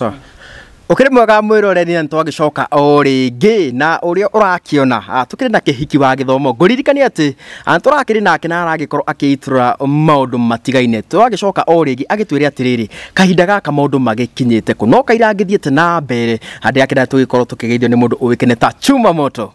Sawa. Ukiri mwega mwiroreri na twagicoka o ringi na uria urakiona tukiri na kihiki wa githomo nguririkani ati turakiri nake na aragikorwo akiitura maundu matigaine twagicoka o ringi agitwire atiriri kahinda gaka maundu magikinyite ku no kairangithiete na mbere handi yake na tugikorwo tukigeithio ni mundu uwikene ta Chuma Moto.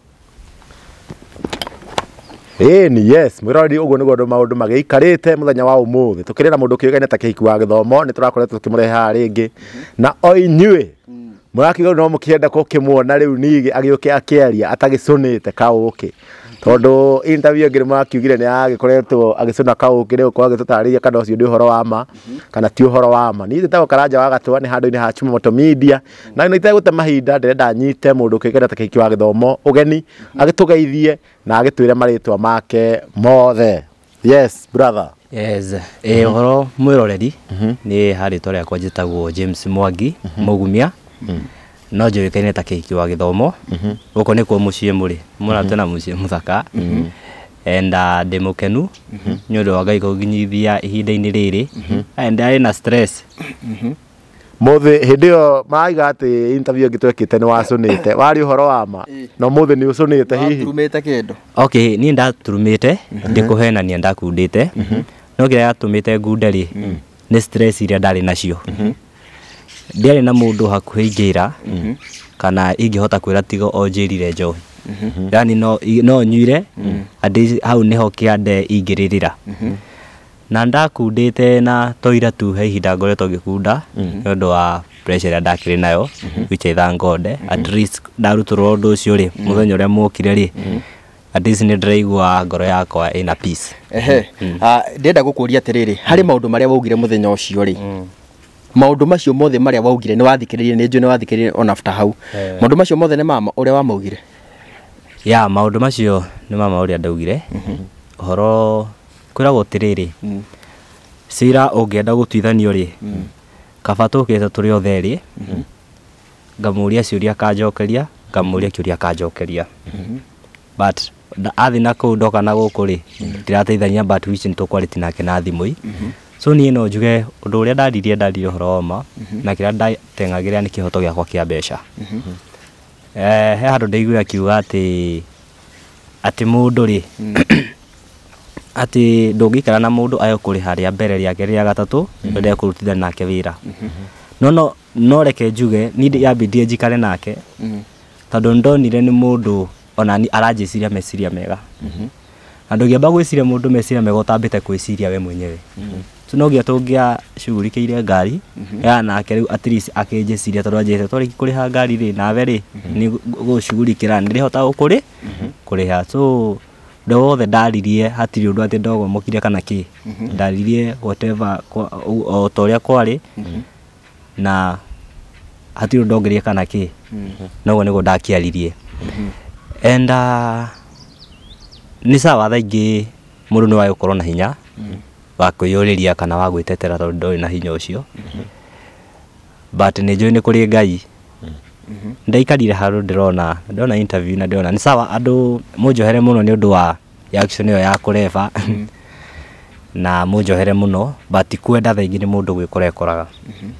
Ni yes mwiroreri uguo niguo maundu magiikarite muthenya wa umuthi tukiri na mundu kiugaine ta kihiki wa githomo ni turakoretwo tukimureha ringi na oinyue murakiga no mukienda ko kimuona riu nigi agioke akiaria atagicunite kauki tondu interview ngire makiugire ni agikoretwo agicuna kauki riu kwa agitutariria kana ucio ndi uhoro wa ma kana ti uhoro wa ma ni nditago karanja wa gatwa ni handu-ini ha Chuma Moto Media na ni tegute mahinda ndirenda nyite mundu kigenda ta kihiki wa githomo ugeni agitugeithie na agitwire maritwa make mothe. Yes brother. Yes, uhoro mwiroreri ni haritwa riakwa njitagwo James Mwangi Mugumia no njuikaine ta kihiki wa githomo guko ni kwa mucie muri muratena mucie muthaka enda ndimukenu nyondo wa Ngai kuginyithia ihinda-ini riri enda ina stress muthi hindi yo maiga ati interview ngitwekite ni wacunite wari uhoro wa ma no muthi ni ucunite hihi turumite kindu okay ni ndaturumite ndikuhenania ndakundite no gira yatumite ngundari ni stress iria ndari nacio ndiari na mundu hakuhi ngira kana ingihota kwira tigo onjirire njohi yani no nyuire andi hau niho kiande ingiririra na ndakundite na toira tu he ihinda ngoretwo ngikunda nondu wa pressure ya ndakiri nayo which I thank God at least ndarutwo undu ucio ri muthenya uria mukire ri at least ni ndiraigua ngoro yakwa ina peace. Ndenda gukuria atiriri hari maundu maria waugire muthenya ucio ri maundu macio mothe maria waugire ni wathikiririe ni njui ni wathikiririe on after hau maundu macio mothe ni mama uria wa maugire ya maundu macio ni mama uria ndaugire horo kwiragwo tiriri sira ungienda gutwithanio ri kabatu kete turi otheri ngamuria ciuria kanjokeria ngamuria kiuria kanjokeria but athi na ku ndoka na guku ri ndirateithania but which ntukwaliti nake na thimui so ni no njuge undu uria ndaririe horo ma na kira ndatengagiria ni kihoto giakwa kia mbeca he handu ndaigua kiuga ati mundu ri ati ndungikara na mundu ayo kuri haria mbere ria geria gatatu ndende kurutithania nake wira no reke njuge ni yambindie njikare nake tondu ndonire ni mundu ona ni aranjiciria meciria mega andu ngiamba gwiciria mundu meciria mega utambite gwiciria we mwenyewe tunogia tungia shughulikiire ngari ya nake riu at least akinjiciria tondu anjite twari kuriha ngari ri nawe ri ni gushughulikira ndirihota ukuri kuriha so ndothe ndaririe hatiri undu ati ndogo mukire kana ki ndaririe whatever o toria kwari na hatiri ndongerie kana ki nogo nigo ndakiaririe enda ni sawa thaingi mundu ni wa gukorwo na hinya wa kwiyuriria kana wa gwitetera tondu ndori na hinya ucio but ni njui ni kuri Ngai ndaikarire haru ndona interview na ndona ni sawa andu munjohere muno ni undu wa action yo ya kureva na munjohere muno but kwenda thaingi ni mundu gwikoraga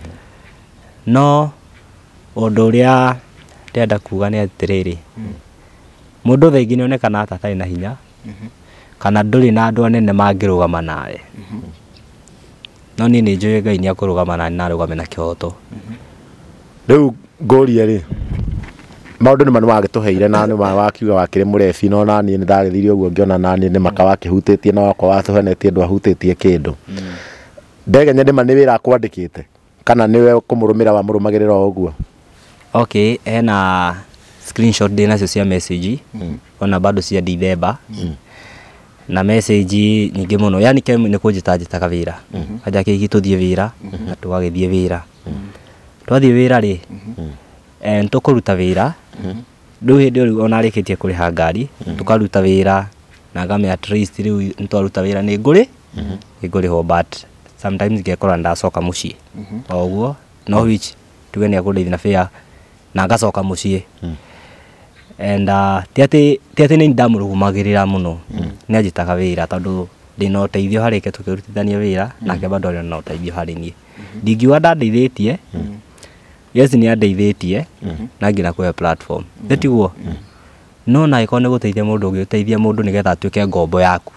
no undu uria ndenda kuga ni atiriri mundu thaingi ni onekana atatari na hinya kana nduri na andu anene mangirugama nawe no ni njui Ngai ni akurugama na narugame na kihoto riu ngoria ri maundu ni manu wagituheire na ni wakiuga wakire murefi no nani ni ndarithirie uguo ngiona nani ni maka wakihutĩtie na wakwa watuhenetie ndu ahutĩtie kindu ndegenya ni mani wira kwandikite kana niwe kumurumira wa murumagirira uguo okay ena screenshot dina cia message ona bado cia December na message nyingi muno yani ke ni kunjitajita kawira aja ke gituthie wira na twagithie wira twathie wira ri ntukuruta wira riu hindi riu ona rikitie kuriha ngari tukaruta wira na game at least riu ntwaruta wira ni nguri ho but sometimes ngekora ndacoka mucii oguo no which tuge ni akundeithia na fare na ngacoka mucii and tiati ni ndamurugumagirira muno ni ajitaga wira tondu ndina uteithio harike tukirutithania wira nake bado ari na uteithio hari nie ndingiwa ndandeithĩtie yes nĩ andeithĩtie na nginya kũhe platform tiguo no na ĩkorwo nĩ gũteithia mũndũ ũngĩ ũteithia mũndũ nĩgetha atuĩke ngombo yaku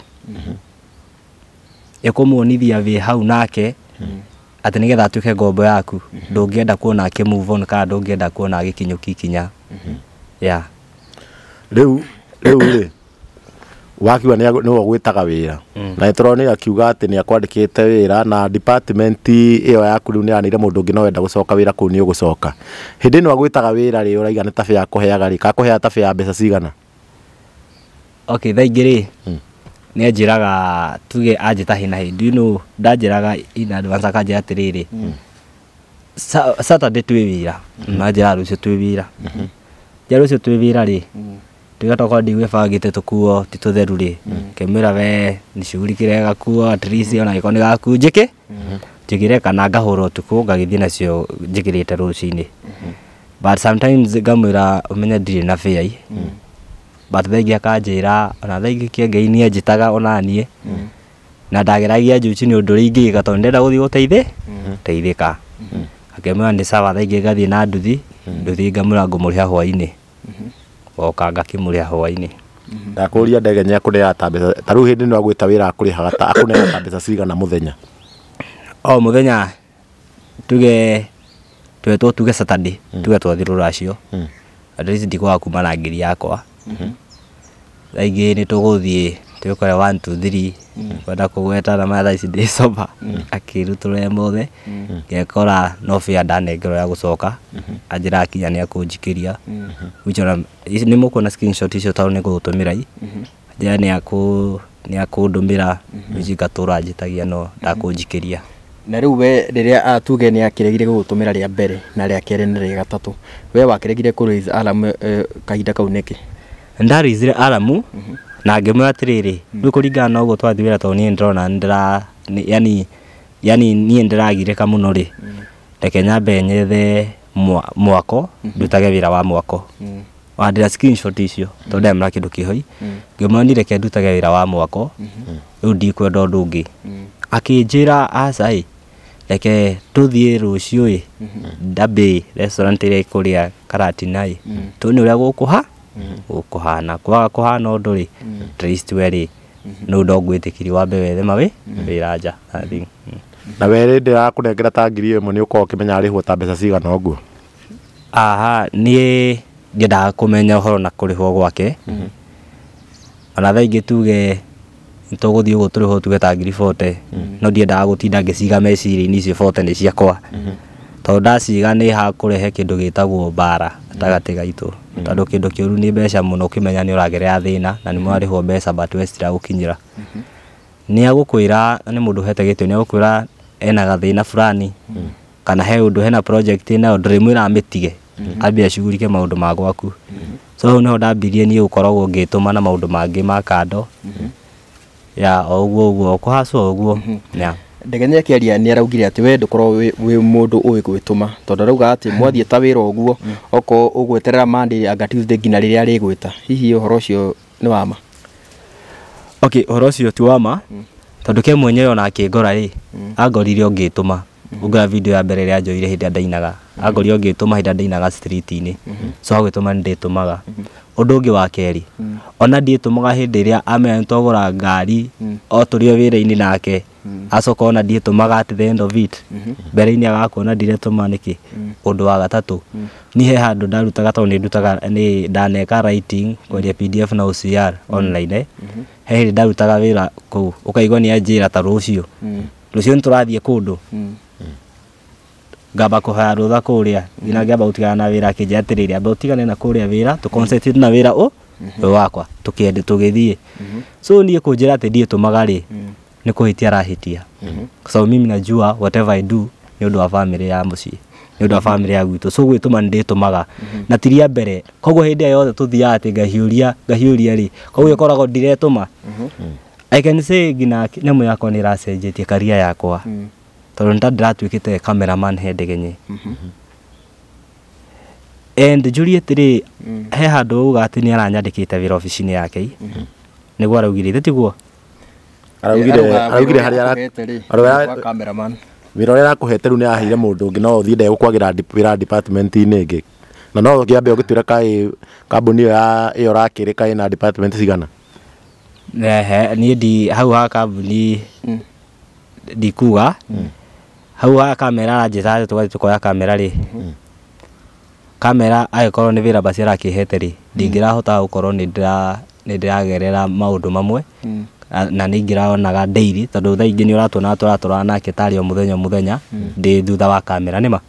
ĩkũmuonithia wĩ hau nake atĩ nĩgetha atuĩke ngombo yaku ndũngĩenda kuona akĩ move on kana ndũngĩenda kuona agĩkinyũkia ikinya yeah rĩu rĩ wakiuga nĩwe gwĩtaga wĩra na nĩtũronire akiuga atĩ nĩakwandĩkĩte wĩra na department ĩyo yaku rĩu nĩyanĩire mũndũ ũngĩ no wenda gũcoka wĩra kũu nĩũgũcoka hĩndĩ ĩno agwĩtaga wĩra rĩ ũraiga nĩ tabia akũheaga rĩ kakũhea tabia ya mbeca cigana okay thaa ingĩ rĩ nĩanjĩraga tuge anjĩta hĩ na hĩ do you know ndanjĩraga in advance akanjĩra atĩrĩrĩ Saturday twĩ wĩra nanjĩra rũciũ twĩ wĩra njĩra rũciũ twĩ wĩra rĩ tugatoka ndigwĩbangĩte tũkuo ti tũtheru rĩ kemĩra we nĩ cuguri kĩrĩa gakuo at least ona gĩko nĩ gaku njĩkĩre kana ngahũra ũtukũ ngagĩthiĩ nacio njĩkĩrĩte rũcinĩ but sometimes ngamwĩra ũmenye ndirĩ na fare but thaa ingĩ akanjĩra ona thaa ingĩ kĩengei nĩanjĩtaga ona niĩ na ndageragia njuci nĩ ũndũ ũrĩa ingĩka tondũ ndĩrenda gũthiĩ gũteithĩka akĩmwĩra nĩ sawa thaa ingĩ ngathiĩ na nduthi ngamwĩra ngũmũrĩha hwainĩ oka ngakĩmũrĩha hwainĩ ndakũria ndege nĩakũneaga ta mbeca ta rĩu hĩndĩ ĩno agwĩta wĩra akũrĩhaga ta akũneaga ta mbeca cigana mũthenya o mũthenya tuge tuge Saturday tuge twathiĩ rũracio at least ndikwaga kuma na ngiri yakwa thaa ingĩ nĩtũgũthiĩ twĩkore 1 2 3 kwenda kũgweta na mathaa ici ndĩ sober akĩrutũrũra mothe ngekora no fare ndanengerwo ya gũcoka anjĩra akinya nĩakũnjikĩria nĩ mũkuona screenshot icio tondũ nĩngũgũtũmĩra njĩra nĩakũndũmĩra ici ngatũra njĩtagia no ndakũnjikĩria na rĩu we rĩrĩa tuge nĩakĩregire gũgũtũmĩra rĩa mbere na rĩa kerĩ na rĩa gatatũ we wakĩregire kũraise alarm kahinda kau nĩkĩ ndarĩizire alarm na ngĩmwĩra atĩrĩrĩ rĩu kũringana na ũguo twathiĩ wĩra tondũ niĩ ndĩrona yani niĩ ndĩragirĩka mũno rĩ reke nyambe nyethe mwako ndutage wĩra wa mwako wandĩra screenshot icio tondũ ndĩramera kĩndũ kĩhoi ngĩmwĩra ni reke ndutage wĩra wa mwako rĩu ndikwenda ũndũ ũngĩ akĩnjĩra aca reke tũthiĩ rũciũ Ndambĩ restaurant ĩrĩa ĩkũrĩa Karatina tuone ũrĩa gũkũhana kwaga kũhana ũndũ rĩ at least we rĩ no ndongwĩtĩkiri wambe wethe wĩra nja na we rĩ ndĩrakũnengera ta ngiri ĩmwe nĩ ũkorwo ũkĩmenya arĩhwo ta mbeca cigana ũguo aha niĩ ngĩendaga kũmenya ũhoro na kũrĩhwo gwake ona thaa ingĩ tuge nĩtũgũthiĩ ũguo tũrĩhwo tuge ta ngiri 40 no ndiendaga gũtinda ngĩciga meciria-inĩ icio 40 nĩ ciakwa tondũ ndaciga nĩ hakũrehe kĩndũ gĩtagwo mbara gatagatĩ gaitũ tondũ kĩndũ kĩũru nĩ mbeca mũno ũkĩmenya nĩ ũragerera thĩna na nĩ mwarĩhwo mbeca but we citiragũkinyĩra nĩagũkwĩra nĩ mũndũ ũhete gĩtĩo nĩagũkwĩra ena gathĩna fulani kana he ũndũ hena project nayo ndĩrĩmwĩra amĩtige ambie acugurike maũndũ ma gwaku so hau nĩho ndambirie niĩ gũkoragwo ngĩtũma na maũndũ mangĩ ma kando ya ũguo kũhacwo ũguo ndege nĩakĩaria nĩaraugire atĩ we ndũkorwo wĩ mũndũ ũĩ gwĩtũma tondũ arauga atĩ mwathiĩ ta wĩra ũguo okorwo ũgweterera Monday anga Tuesday nginya rĩrĩa arĩgwĩta hihi ũhoro ũcio nĩ wama okay ũhoro ũcio ti wama tondũ ke mwenyewe ona akĩngora rĩ angorire ngĩtũma ũngora video ya mbere ĩrĩa njoire hĩndĩ ndainaga angorire ngĩtũma hĩndĩ ndainaga street-inĩ so agĩtũma ndĩtũmaga ũndũ ũngĩ wa kerĩ ona ndiĩtũmaga hĩndĩ ĩrĩa amenya nĩtwagũra ngari o tũrĩ o wĩra-inĩ nake acoka ona ndiĩtũmaga at the end of it mbere-inĩ agakuona ndiretũma nĩkĩ ũndũ wa gatatũ niĩ he handũ ndarutaga tondũ ndaneka writing kwendia PDF na OCR online he hĩndĩ ndarutaga wĩra kũu ũkaigua nĩanjĩra ta rũciũ nĩtũrathiĩ kũndũ ngamba kũhoya rũtha kũrĩa nginya ngamba gũtigana na wĩra akĩnjĩra atĩrĩrĩ amba ũtigane na kũrĩa wĩra tũconcentrate na wĩra wakwa tũgĩthiĩ so niĩ kũnjĩra atĩ ndiĩtũmaga rĩ nĩ kũhĩtia arahĩtia so mimi najua whatever I do nĩ ũndũ wa family ya mũciĩ nĩ ũndũ wa family ya gwitũ so gwĩtũma nĩndĩtũmaga na tiria mbere koguo hĩndĩ ĩyo yothe tũthiaga atĩ ngahiũria rĩ koguo ĩkoragwo ndiretũma I can say nginya nyamũ yakwa nĩ ĩracenjetie career yakwa tondũ nĩndatuĩkĩte cameraman he ndege and njũrie atĩrĩ he handũ auga atĩ nĩaranyandĩkĩte wĩra obici-inĩ yake nĩguo araugire tiguo araugire harĩa cameraman wĩra ũrĩa arakũhete rĩu nĩ aheire mũndũ ũngĩ no ũthiĩ ndegũkwagĩra wĩra department-inĩ ĩngĩ na no ũkĩambe ũgĩtwĩra kaĩ kambuni ĩyo ũrakĩrĩ kaĩ na department cigana niĩ hau ha kambuni ndikuga hau ha kamera aranjĩra tũgathiĩ tũkoya kamera rĩ kamera agĩkorwo nĩ wĩra basi arakĩhete rĩ ndingĩrahota gũkorwo nĩ ndĩragerera maũndũ mamwe na nĩ ingĩraonaga daily tondũ thaa ingĩ nĩ ũratũona tũratũrana nake tarĩ o mũthenya ndĩ thutha wa kamera nĩma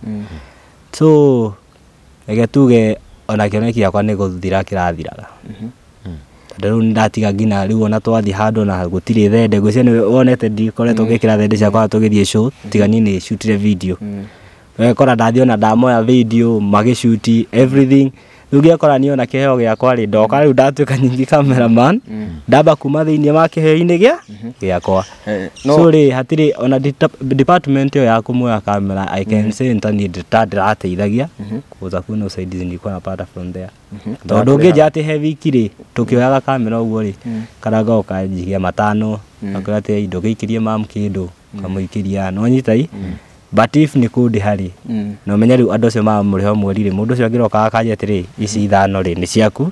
so reke tuge ona kĩoneki gĩakwa nĩ gũthira kĩrathiraga tondũ rĩu ndatiga nginya rĩu ona twathiĩ handũ na gũtirĩ thende ngwĩciria nĩ wonete ndikoretwo ngĩkĩra thende ciakwa tũgĩthiĩ show tiga niĩ nĩ shootire video wekora ndathiĩ ona ndamoya video magĩshuti everything rĩu ngĩakora niĩ ona kĩheo gĩakwa rĩ ndoka rĩu ndatuĩka nyingĩ cameraman ndamba kuma thĩinĩ wa kĩheo-inĩ gĩakwa so rĩ hatirĩ ona department ĩyo ya kumuoya camera I can say niĩ ndĩrateithagia kuza kuna usaidizi nilikuwa napata from there tondũ ũngĩnja atĩ he wiki rĩ tũkĩoyaga camera ũguo rĩ kana ngoka njigia matano akorwo atĩ indo gĩikĩrie mam kĩndũ kamũikĩria no nyitai but if nĩ kũndĩ harĩ no menya rĩu andũ acio mamũrĩho mweri rĩ mũndũ ũcio angĩroka akanjia atĩrĩ ici 5 rĩ nĩ ciaku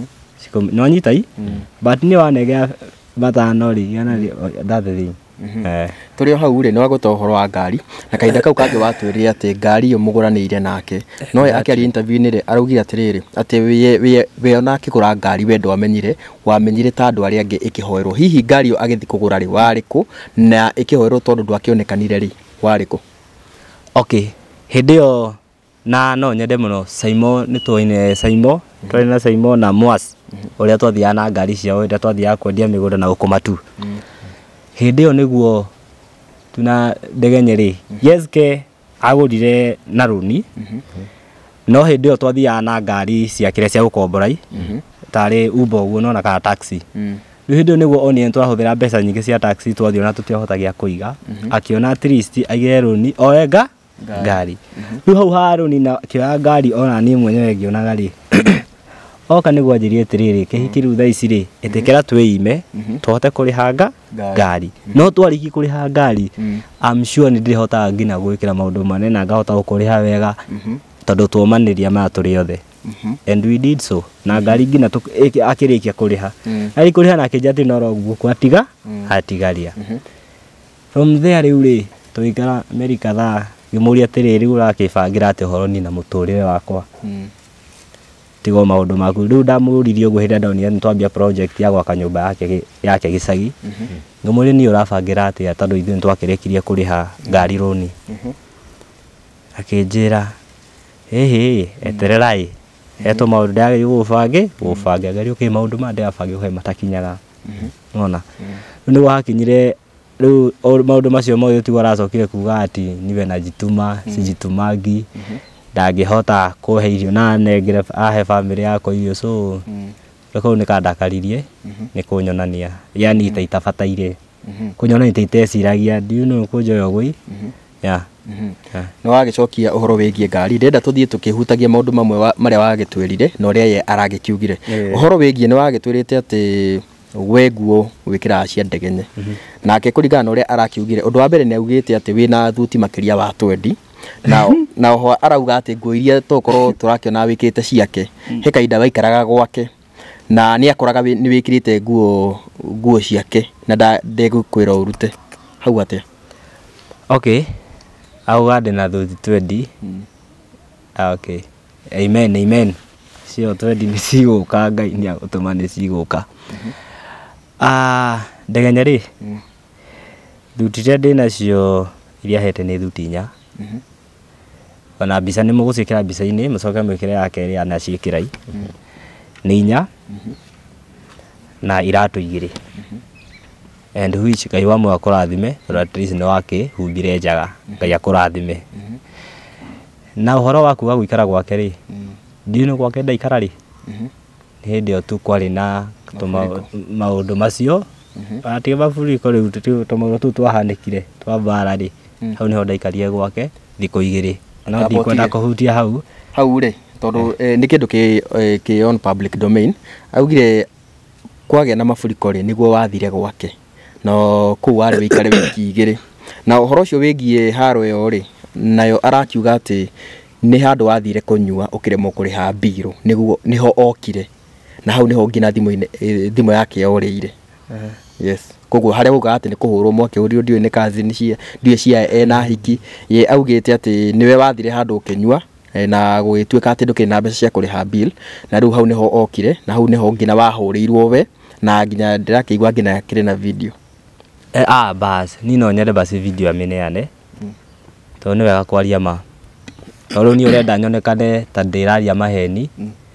no nyitai but nĩ wanegea matano rĩ yana thathi tũrĩ o hau rĩ nĩ wagũta ũhoro wa ngari na kahinda kau kangĩ watwĩrire atĩ ngari ĩyo mũgũranĩire nake no akĩaria interview-inĩ rĩ araugire atĩrĩrĩ atĩ we ona akĩgũra ngari we wamenyire ta andũ arĩa angĩ ĩkĩhoerwo hihi ngari ĩyo agĩthiĩ kũgũra rĩ warĩ kũ na ĩkĩhoerwo tondũ ndwakĩonekanire rĩ warĩ kũ okay hĩndĩ ĩyo na no nyende mũno Saimo nĩ tũine Saimo twarĩ na Saimo na Mwas ũrĩa twathiaga na ngari ciao ũrĩa twathiaga kwendia mĩgũnda na gũkoma tu hĩndĩ ĩyo nĩguo tuna ndegenye rĩ yeske agũrire na rũni no hĩndĩ ĩyo twathiaga na ngari ciakĩre cia gũkomborai tarĩ Uber ũguo no na kana taxi rĩu hĩndĩ ĩyo nĩguo onire twahũthĩra mbeca nyingĩ cia taxi twathiĩ ona tũtiahotagia kũiga akĩona at least aigĩre rũni oenga ngari rĩu hau ha rũni na kĩoya ngari ona niĩ mwenyewe ngĩonaga rĩ oka nĩguo anjĩrie atĩrĩrĩ kĩhiki rĩu thaa ici rĩ ĩtĩkĩra twĩime tũhote kũrĩha ngari no twarĩki kũrĩha ngari I'm sure nĩ ndĩhotaga nginya gwĩkĩra maũndũ manene na ngahota gũkũrĩha wega tondũ tuomanĩria maya tũrĩ othe and we did so na ngari nginya akĩrĩkia kũrĩha arĩ kũrĩha na akĩnjia atĩ no guku atigaria from there rĩu rĩ tũgĩikara meri kadhaa ngĩmũria atĩrĩrĩ rĩu ũrakĩbangĩra atĩ ũhoro ni na mũtũrĩre wakwa tigo maũndũ maku rĩu ndamũririe ũguo hĩndĩ ndonire nĩ twambia project ya gwaka nyũmba yake gĩcagi ngĩmũria niĩ ũrabangĩra atĩa tondũ ithuĩ nĩ twakĩrĩkirie kũrĩha ngari rũni akĩnjĩra hĩhĩ etererai hetwo maũndũ ndagĩrĩirwo gũbange ngari ũkĩ maũndũ ma ndĩrabange ũhe matakinyaga nona rĩu nĩguo hakinyire rĩu maũndũ macio mothe tigo aracokire kuga atĩ niwe najituma sijitumangi ndangĩhota kũhe irio na nengere ahe family yakwa irio so rĩu nĩ kandakaririe nĩ kũnyonania yani itabataire kũnyonania iteciragia ndiũ kũnjoya ũguo no wagĩcokia ũhoro wĩgiĩ ngari ndenda tũthiĩ tũkĩhutagia maũndũ mamwe marĩa wagĩtwĩrire na ũrĩa ye aragĩkiugire ũhoro wĩgiĩ nĩ wagĩtwĩrĩte atĩ we nguo wĩkĩraga cia ndegenye nake kũringana na ũrĩa arakiugire ũndũ wa mbere nĩ augĩte atĩ wĩna thuti makĩria wa 20 na oho arauga atĩ nguo iria tũkorwo tũrakĩona wĩkĩte ciake he kahinda waikaraga gwake na nĩ akoraga nĩ wĩkĩrĩte nguo ciake na ndegũkwĩra ũrute hau atĩa okay auga ndĩ na thuti 20 okay amen cio 20 nĩ cigũka Ngai nĩ agũtũma nĩ cigũka ndegenye rĩ thuti iria ndĩ nacio iria hete nĩ thuti 4 ona mbica nĩ mũgũciĩkĩra mbica-inĩ mũcoke mwĩkĩre ya kerĩ anaciĩkĩrai nĩ 4 na iratũ 2 and which Ngai wa mwe akũrathime tondũ at least nĩ wakĩhumbire njaga Ngai akũrathime na ũhoro waku wa gũikara gwake rĩ ndiũĩ gwake ndaikara rĩ hĩndĩ ĩyo tu kwarĩ na maũndũ macio atiga mabũriko rĩu tũmaũndũ tũu twahanĩkire twa mbara rĩ hau nĩho ndaikarire gwake thikũ 2 no ndikwenda kũhutia hau rĩ tondũ nĩ kĩndũ kĩ on public domain augire kwagĩa na mabũriko rĩ nĩguo wathire gwake no kũu warĩ wĩikare wiki 2 na uhoro ucio wigie haro yo ri nayo arakiuga ati ni handu wathire kunyua ukiremwo kuriha mbiro niguo niho okire na hau niho ngina thimu yake yorire yes koguo haria uga ati ni kuhurwo mwake urio ndio ni kazi ndio cia ena hiki ye augite ati niwe wathire handu ukinyua na gwituika ati nduki na mbeca cia kuriha bill na riu hau niho okire na hau niho ngina wahurirwo we na nginya ndirakiigua ngina kire na video bas ni no nyende basi video ameneane to ni wega kwaria ma toro ni urenda nyonekane ta ndiraria maheni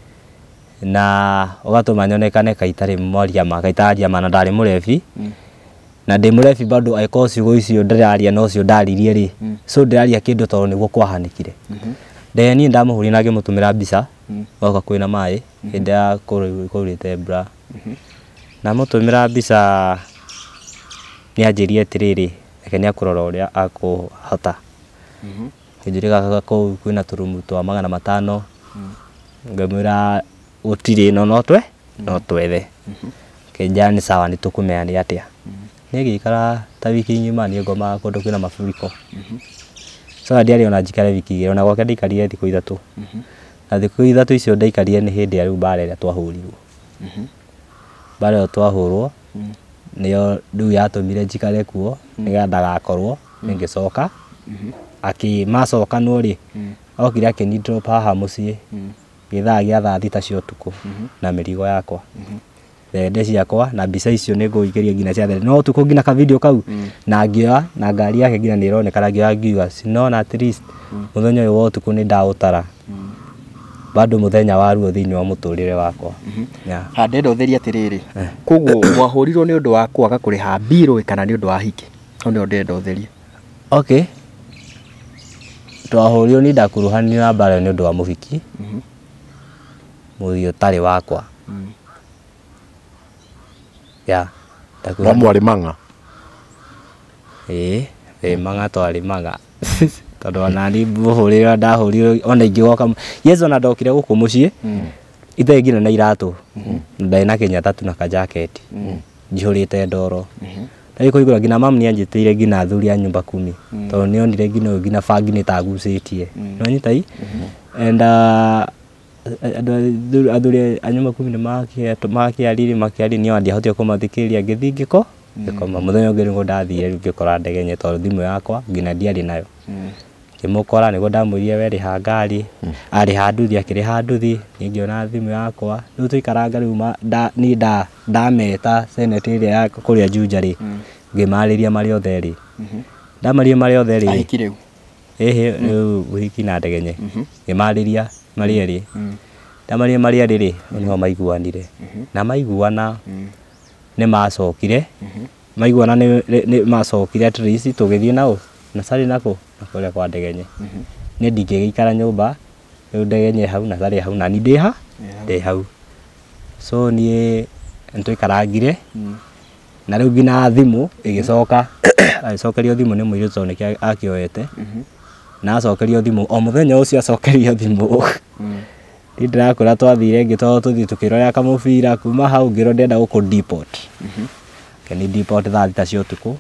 na ugatuma nyonekane kaitari moria ma kaitaria ma na ndari murefi na ndi murefi bado aiko ciugo icio ndiraria no cio ndaririe ri so ndiraria kindu toro niguo kwahanikire ndeni ndamuhuri nage mutumira mbica oka kwina mai hindi ya kurite bra na mutumira mbica ni anjirie tiriri eke ni akurora uria akuhota kinjiri gaka kwina turumu twa 500 ngamwira utire no twethe kinjani sawa ni tukumeani atia ni gikara ta wiki ngima ni ngoma kundu kwina mafuriko so ndiari ona njikare wiki igiro na gwake ndikarire thiku ithatu na thiku ithatu icio ndaikarire ni hindi aru bare ria twahurirwo bare twahurwo niyo ndu yatumire njikare kuo niga ndagakorwo ningicoka macoka no ri okire akini drop haha mucii githaa gia thaa thita cia utuku na mirigo yakwa thende ciakwa na mbica icio ni nguikiria ngina cia thende no tuko ngina ka video kau na ngioa na ngari yake ngina ni ironekana ngioa ngiuga sinona at least muthenya uyu wa utuku ni ndautara bado muthenya wa ruo thiini wa muturire wakwa ndenda utheria atiriri koguo wahurirwo ni undu wa kwaga kuriha mbiro kana ni undu wa hiki no ndenda utheria okay twahurirwo ni ndakuruhanio na mbara ni undu wa muhiki muthio tari wakwa no mwari manga manga twari manga tondu ona ni buhurira ndahurirwo ona ingigoka yezo na ndokire guku mucii ithe ngina na iratu ndai na Kenya 3 na ka jacket njihurite ndoro ndai kuigura ngina mam ni anjitire ngina athuri a nyumba 10 tondu ni onire ngina bangi ni tagucitie no nyitai and athuri a nyumba 10 makiariri ni andi ahotia kumathikiria ngithingiko ngikoma muthenya ungi ngo ndathire ngikora ndegenye tondu thimu yakwa ngina ndiari nayo kimukora nigo ndamwirie weri ha ngari ari handuthi akiri handuthi ningiona thimu yakwa riu tuikaranga riu ni ndameta senate iria ya kuria Junjari ngimariria mari otheri ndamariria mari otheri aikire riu wiki na ndegenye ngimariria mari eri ndamariria mari eri ri niho maiguanire na maiguana ni macokire maiguana ni macokire at least tugithie nao na sari nako nakuria kwa ndegenye ni ndingigikara nyumba riu ndegenye hau na sari hau na ni ndi hau so ni ntuikarangire na riu ngina thimu igicoka acokerio thimu ni muiru tondu niki akioete na acokerio thimu o muthenya ucio acokerio thimu ni ndirakora twathire ngito tuthi tukirora kamubira kuma hau ngiro ndenda guku deport keni deport thaa thita cia utuku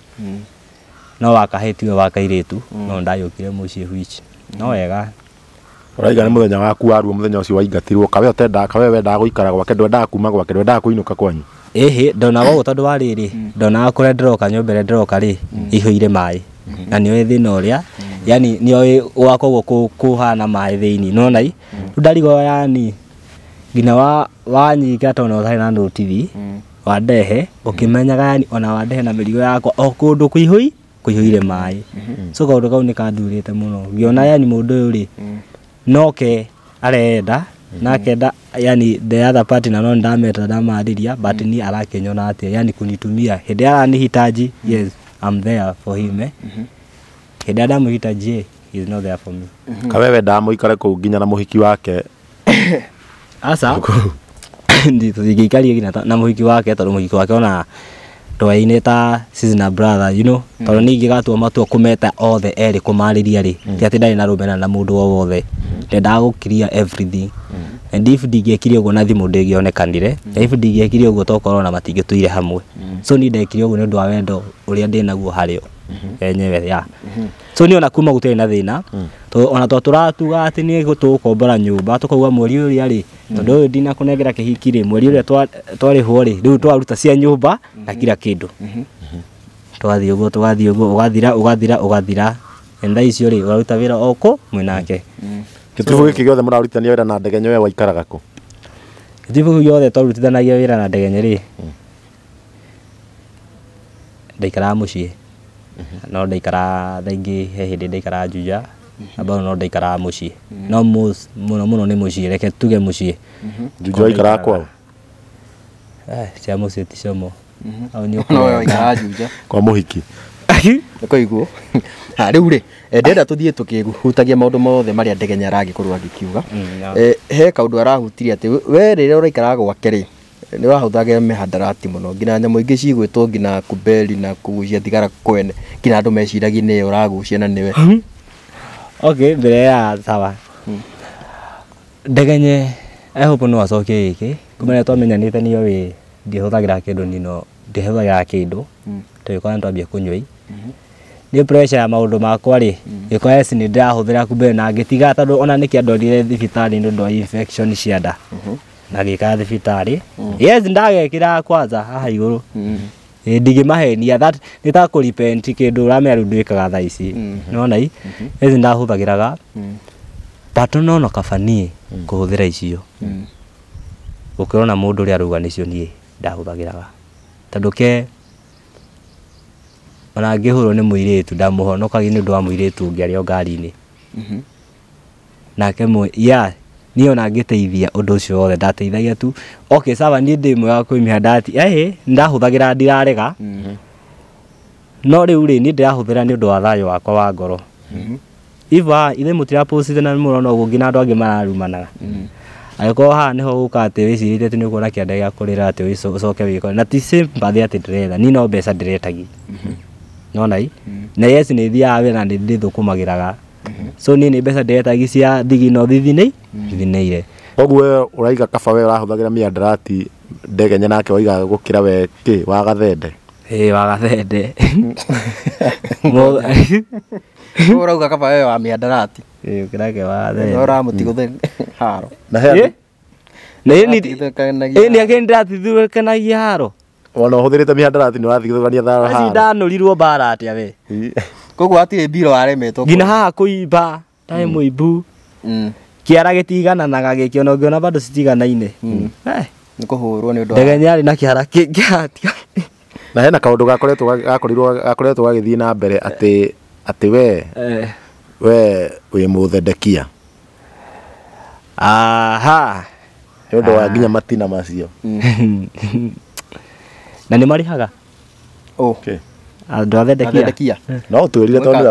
no wakahetiwe wakairitu no ndayukire mucii which no wega uraiga ni muthenya waku waruo muthenya ucio waingatirwo kawe wenda guikara gwake ndwenda kuma gwake ndwenda kuinuka kwanyu ndona gogo tondu wa riri ndona kure ndiroka nyombere ndiroka ri ihuire mai na ni thina uria yani ni wako kuhana mai thiini no nai ndarigo yani ngina wanyika tondu uthari na notithi wandehe ukimenyaga yani ona wandehe na mirigo yakwa o kundu kuihuire mai so kaundu kau ni kandurite muno ngiona yani mundu uyu ri noke arenda nakenda yani the other party na no ndameta ndamariria but ni arakenyona atia yani kunitumia hindi aranihitaji yes I'm there for him hindi ndamuhitaji he is not there for me kawewe ndamuikare ku nginya na muhiki wake asa ndi tuthigikarie gina na muhiki wake tondu muhiki wake ona twaine ta sister brother you know tondu ningi gatua matua kumeta othe eri kumariria ri ti ati ndari na rumena na mundu o wothe ndenda gukiria everything and if ndingiekirie uguo na thimu ndingionekanire if ndingiekirie uguo tokorwo na matingituire hamwe so ni ndekire uguo ni undu wa wendo uria ndinaguo hario enyewe ya so ni ona kuma gutire na thina to ona turatuga ati ni gutukombora nyumba tukauga mweri uria ri tondu ndina kunengera kihiki ri mweri uria twari ho ri riu twaruta cia nyumba na kila kindu twathie uguo ugathira enda icio ri waruta wira oko mwenake gitibu giki giothe murarutithania wira na Ndegenye we waikaraga ku gitibu giothe twarutithanagia wira na Ndegenye ri ndaikara mucii no ndaikara thaingi he hindi ndaikara Juja aba no ndaikara mucii no muno ni mucii reke tuge mucii Juja waikara kwao cia mucii ti ciomo au ni okora ikara Juja kwa muhiki niko iguo riu ri ndenda tuthie tukihutagia maundu mothe maria Ndegenye aragikorwo agikiuga he kaundu arahutirie ati we rire uraikara gwake ri ni wahuthagira mihadarati muno ngina nyamu ingi cigwitwo ngina kubeli na kugucia thigara kwene ngina andu meciragia ni uragucia na niwe okay mbere ya sawa Ndegenye I hope no acoke iki kumenya twamenyanite niyo wi ndihuthagira kindu nino ndihuthagira kindu tuyikora ntwambia kunywa ni pressure ya maundu makwa ri iko yes ni ndahuthira kubeli na ngitiga tondu ona nikiandorire thibitari ndu ndo infection cia nda na gika thibitari yes ndagekira kwanza haha iguru ndigimahenia that nita ku repent kindu uramenya ru ndwikaga tha ici nona yes ndahuthagiraga pato no kabani kuhuthira icio ukirona mundu ri aruga nicio nie ndahuthagiraga tondu ke ona ngihurwo ni muiritu ndamuhonokagi ni ndu wa muiritu ngiario ngari-ini nake ya ni ona ngiteithia undu ucio wothe ndateithagia tu okay sawa ni ndi mwe wa kwimihadati ndahuthagira ndirarega no riu ri ni ndirahuthira ni undu wa thayo wakwa wa ngoro iva ile mutira post na murono ugu ngina andu angi mararumanaga agiko ha niho uka ati wicirite ati ni kuona kianda gia kurira ati ucoke wiko na ti sympathy ati ndiretha ni no mbeca ndiretagi nona na yes ni thia wira ndi ndithukumagiraga so ni mbeca ndiretagi cia thigino thithineire oguo uraiga kaba we urahuthagira miadarati Ndegenye nake waiga gukira we ki wa gathende wa gathende urauga kaba we wa miadarati ukirake wa gathende ora mutiguthe haro na he ni agenda thithurukanagia haro ona uhuthirite miadarati ni wathigithania thara haro ndanurirwo bara atia we koguo ati biro aremetwo ngina haha kuimba tae muibu kiara gitigananaga gikiono ngiona bado citiganaine ni kuhurwo ni undu Ndegenye ari na kiara kingiatia na hena kaundu gakoretwo gagithii na mbere ati we wi muthendekia aha ni undu wa nginya matina macio na ni marihaga okay andu athendekia no utwirire tondu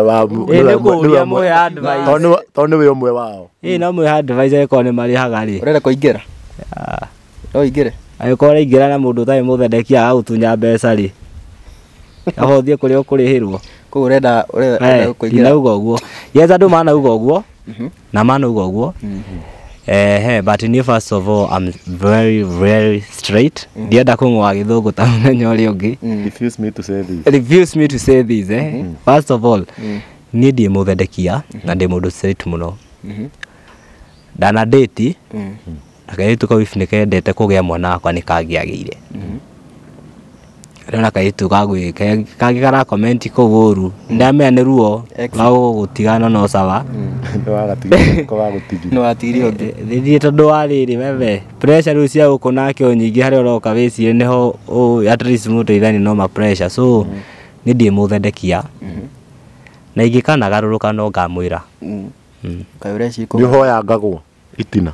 wa tondu wi umwe wao no mwe advisor ko ni marihaga ri urenda kuingira no ingire agikora ingira na mundu tai muthendekia agutunya mbeca ri ahothie kuria kurihirwo ko urenda kuingira nauga uguo yes andu manauga uguo na manauga uguo but ni first of all I'm very straight ndienda kungwa githungu ta muthenya uri ungi refuse me to say this first of all ni ndi muthendekia na ndi mundu straight muno ndana date akaitu kwa wifi nikendete kugia mwana wakwa nikangiagire rona kaitu kagwi kangi kana comment ko woru ndamea ni ruo wa gutigana no sawa no atirio thithie tondu wa riri wewe pressure ru cia guko nake onyingi hari uroka wicire niho at least muteithani no ma pressure so ni ndi muthendekia na ingikana garuruka no ngamwira kaure ciko ni hoya ngagwo itina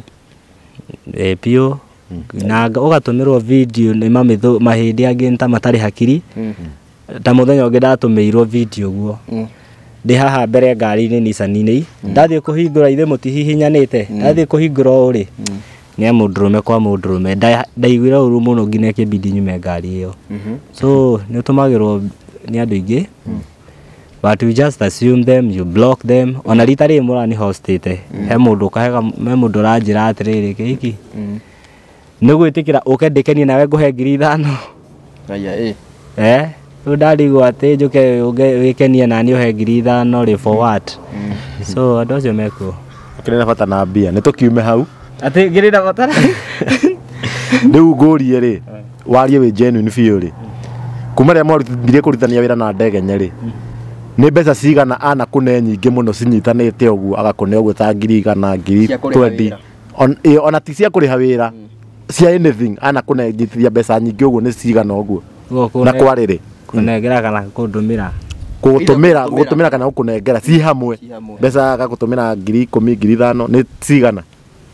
pio na ugatumirwo video ni mahindi angi nta matari hakiri ta muthenya ungi ndatumirwo video guo ndi haha mbere ngari-ini Nissan-ini ndathie kuhingura ithe mutihihinyanite ndathie kuhingura uri ni mundurume kwa mundurume ndaiguira uru muno ngine kibidi nyume ngari iyo so ni utumagirwo ni andu ingi but you just assume them, you block them ona rita ri murani hostite he mundu kahega me mundu ranjira atiriri kiki ni gwitikira ukendekenia nawe nguhe 5,000 aya ndarigwo atä njå ke wä kenie nani å he 5,000 rä for what so andå acio mekuo kä rä na bata na mbia nä tå kiume hau atä ngä rä na batara rä u ngå rie rä warie wä genuine biå rä kuma rä a mwarutithirie kå rutania wä ra na ndegenye rä nä mbeca cigana ana kå ne nyingä må no cinyitanä te å guo agakå ne å guo ta 100,000 20 ona ti cia kå rä ha wä ra cia anything ana kå ne nyitithia mbeca nyingä å guo nä cigana å guo na kwarä rä kå nengera kana kå ndå mä ra gå tå mä ra kana gå kå nengera ci hamwe mbeca gagå tå mä ra 10,000 5,000 nä cigana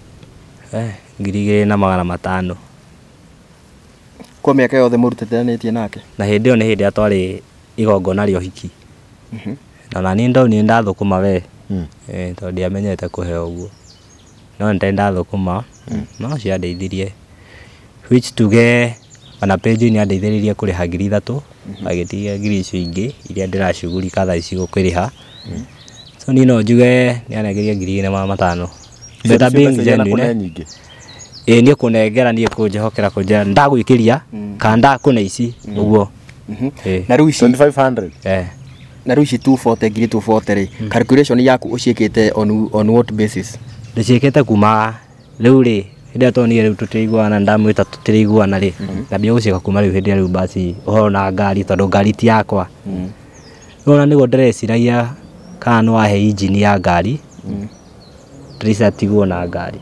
2,500 kwa mä aka yothe må rutithaniä tie nake na hä ndä ä yo nä hä ndä ä rä a twarä igongona rä hiki na nani nĩ ndathå kå ma we tondå ndiamenyete kå he å guo no nä ndathå kå ma no ciandeithirie which tuge ona page-inĩ andeithĩrĩirie kũrĩha 3,000 agĩtigia 2,000 icio ingĩ iria ndĩracugurika thaa ici gũkĩrĩha so niĩ no njuge nĩ anengeria 2,500 better being genuine niĩ kũnengera niĩ kũnjehokera kũnjera ndagwĩkĩria kana ndakũne ici ũguo na rĩu ici 2,500 na rĩu ici 240 rĩ calculation yaku ũciĩkĩte on what basis ndĩciĩkĩte kuma rĩu rĩ hĩndĩ ĩrĩa tonire rĩu tũtĩiguana ndamwĩta tũtĩiguana rĩ ngambia gũciĩka kuma rĩu hĩndĩ ĩrĩa rĩu basi ũhoro na ngari tondũ ngari ti yakwa rĩu ona nĩguo ndĩreciragia kana nĩ wahe injini ya ngari ndĩratigwo na ngari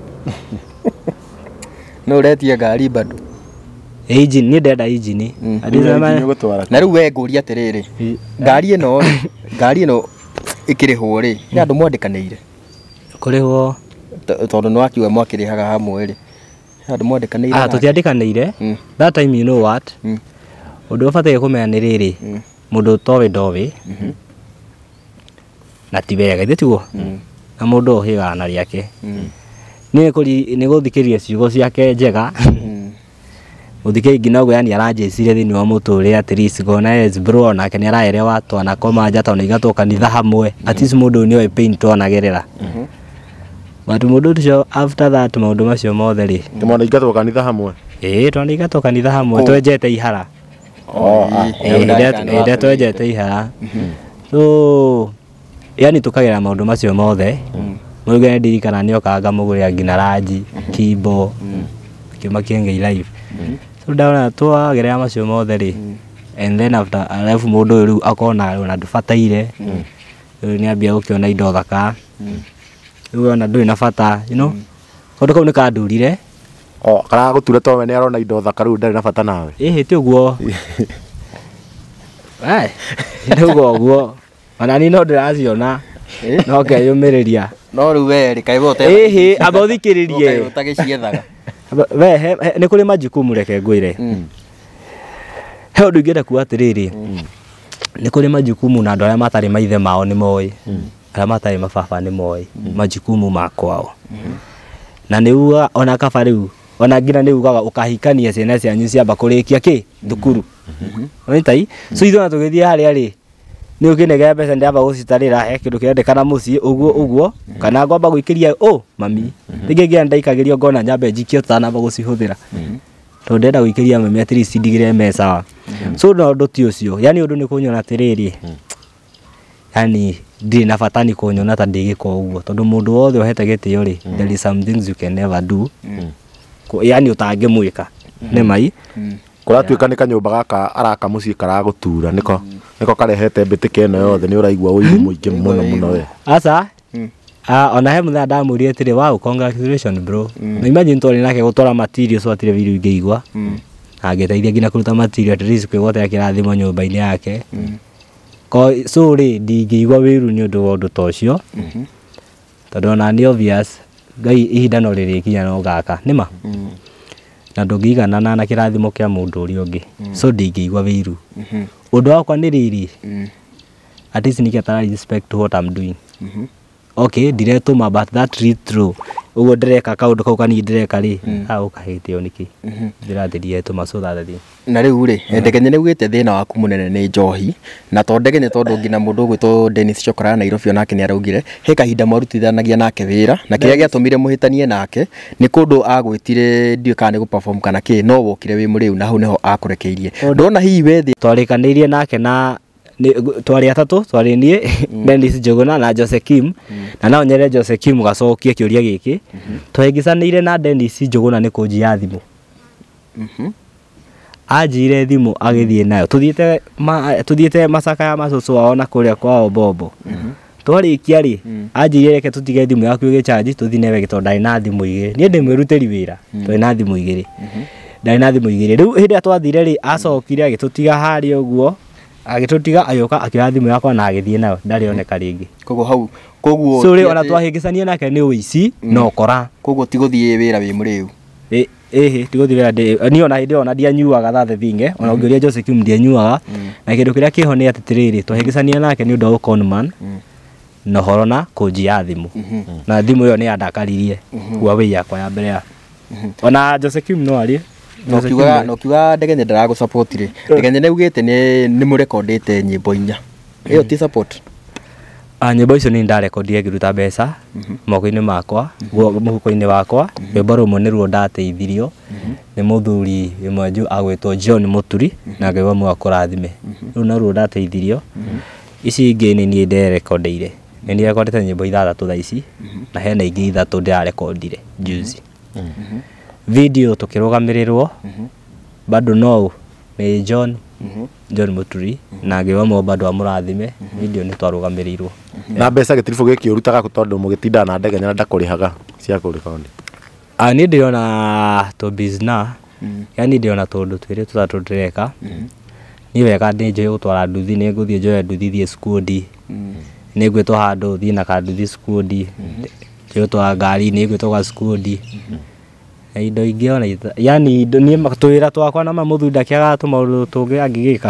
no ũretia ngari bado injini niĩ ndenda injini na rĩu we ngũria atĩrĩrĩ ngari ĩno ĩkĩrĩhwo rĩ nĩ andũ mwandĩkanĩire kũrĩhwo tondũ nĩ wakiuga mwakĩrĩhaga hamwe rĩ andũ mwandĩkanĩire tũtiandĩkanĩire that time you know what ũndũ ũbataire kũmenya nĩ rĩrĩ mũndũ ũtoĩ ndoĩ na ti wega ithe tiguo na mũndũ ũhĩgaga na rĩake nĩ gũthikĩrĩria ciugo ciake njega gũthikĩrĩria nginya ũguo yani aranjĩcire thĩinĩ wa mũtũrĩre at least ngona yes bro onake nĩ araerewa twanakoma nja tondũ igatwo kanitha hamwe at least mũndũ ũyũ nĩoĩ pain twanagerera but mũndũ ũcio after that maũndũ macio mothe rĩ tũmanaingatwo kanitha hamwe twanaingatwo kanitha hamwe twenjete ihara ĩrĩa twenjete ihara so yani tũkagera maũndũ macio mothe mũruge nĩ ndirikana nĩ okaga ngamũgũrĩra nginya ranji kimbo kĩuma kĩengei live so ndona twagerera macio mothe rĩ and then after alafu mũndũ ũyũ rĩu akona ona ndũbataire rĩu nĩ ambia gũkĩona indo thaka rĩu ona ndũrĩ na bata you know kaũndũ kau nĩ kandurire karagũtura to we nĩ arona indo thaka rĩu ndarĩ na bata nawe ti ũguo ndauga ũguo ona niĩ no ndĩraciona no ngeyũmĩrĩria no rĩu we rĩ kaĩ we amba ũthikĩrĩrie ũtagĩciethaga we nĩ kũrĩ majukumu reke ngwĩre he ũndũ ingĩenda kuga atĩrĩrĩ nĩ kũrĩ majukumu na andũ arĩa matarĩ maithe mao nĩ moĩ arĩa matarĩ mababa nĩ moĩ majukumu makwao na nĩ uga ona kaba rĩu ona nginya nĩ ugaga ũkahikania ciana cianyu ciamba kũrĩkia kĩ thukuru onaitai so ithuĩ ona tũgĩthiĩ harĩa rĩ nĩ ũkĩnegera mbeca ndĩamba gũcitarĩra he kĩndũ kĩrendekana mũciĩ ũguo kana ngwamba gwĩkĩria mami rĩngĩ nginya ndaikagĩrio ngona nyambe njikie tũtanamba gũcihũthĩra tondũ ndenda gwĩkĩria mami at least ndigĩre mbeca so na ũndũ ti ũcio yani ũndũ nĩ kũnyona atĩrĩrĩ yani ndirĩ na bata nĩ kũnyona ta ndĩgĩka ũguo tondũ mũndũ wothe ũhete gĩtĩo rĩ there is some things you can never do yani ũtangĩmwĩka nĩ mai kũratuĩka nĩ kanyũmba gaka araka mũciĩ karagũtura nĩko karehete mbĩtĩka ĩno yothe nĩ ũraigua ũiru mũingĩ mũno we aca ona he mũthenya ndamwĩrire atĩrĩ wow congratulations bro na imagine twarĩ nake gũtwara material so atirĩ video ingĩigua na ngĩteithia nginya kũruta material at least kwĩgwatĩra kĩrathimo nyũmba-inĩ yake so rĩ ndingĩigua wĩru nĩ ũndũ wa ũndũ ta ũcio tondũ ona nĩ obvious Ngai ihinda no rĩrĩkinya no gaka nĩma na ndũngĩiganana na kĩrathimo kĩa mũndũ ũrĩa ũngĩ so ndingĩigua wĩru ũndũ wakwa nĩ rĩrĩ at least nĩkĩo tara respect what I'm doing okay ndiretũma but that read through uguo ndireka kaundu kau kanini ndireka ri ukahitio niki ndirathirie tumacuda thi na riu ri Ndegenye ni ugite thina waku munene ni njohi na to Ndegenye tondu ngina mundu ugwitwo Dennis Chokora Nairobi onake ni araugire he kahinda marutithanagia nake wira na kiria giatumire muhitanie nake ni kundu agwitire ndiu kana ni guperform kana ki no wokire wi muriu na hau niho akurekeirie ndona hihi wethi twarikanirie nake na twari atatu twari nie Dennis Njuguna na Jose Kim na nao nyere Jose Kim gacokie kiuria giki twaingicanire na Dennis Njuguna ni kunjia thimu ajire thimu agithie nayo tuthiete macaka ya macucu wao na kuria kwao Bombo twarikia ri ajire reke tutige thimu yaku igicharge tuthine we gitondai na thimu igiri nie ndimwiruteri wira twari na thimu igiri ndari na thimu igiri riu hindi atwathire ri acokire agitutiga hari uguo agitutiga ayoka akioya thimu yakwa na agithie nayo ndari oneka ringi koguo so ri ona twahingicania nake ni uici no kora koguo tiguthie wira wi muriu tiguthire ni ona hindi ona ndianyuaga thathe thinge ona ungiria Jose Kim ndianyuaga na kindu kiria kiho ni atitiriri twahingicania nake ni undu wa conman no horona kunjia thimu na thimu yo ni andakaririe Huawei yakwa ya mbere ya ona Jose Kim no ari no kiuga Ndegenye ndaragu support ri Ndegenye ni ugite ni murekondete nyimbo 4 iyo ti support nyimbo icio ni ndarekondire ngiruta mbeca moko-ini makwa muhuko-ini wakwa rwimbo rumwe ni ruo ndateithirio ni muthuri imwe agwitwo John Muturi na Ngai wamwe akurathime riu na ruo ndateithirio ici ingi ni nie nderekondeire ni ndirekondete nyimbo 6 thaa ici na hena ingi 3 ndarekondire juzi video tukirugamirirwo bado no ni John Muturi na Ngai wamwe bado amurathime video ni twarugamirirwo na mbeca gitirifu giki urutaga tondu mugitinda na Ndegenye na ndakurihaga cia kurikonde ni ndiona to bizna yani ndiona tondu twiri tutatu ndireka ni wega ndi njoe gutwara nduthi ni nguthie njoe nduthi thie skundi ni ngwitwo handu thie na kanduthi skundi njoe twa ngari ni ngwitwo ga skundi indo ingi ona yani ni matwira twakwa na mamuthunda kiaga tu maundu tungi angigika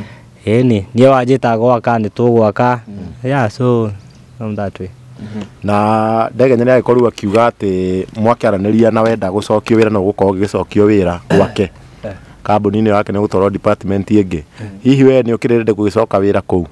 ni wanjita gwaka ni tugwaka so on that way na Ndegenye ni agikorwo akiuga ati mwakiaraniria na wenda gucokio wira no gukorwo gicokio wira gwake kambuni-ini yake ni gutwarwo department ingi hihi we ni ukirinde gugicoka wira kuu